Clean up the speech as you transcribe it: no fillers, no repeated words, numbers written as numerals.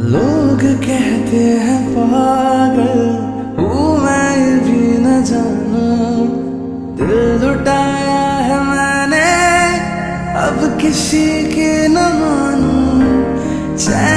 लोग कहते हैं पागल हूँ मैं, ये भी न जानूं दिल लुटाया है मैंने, अब किसी की न मानूं।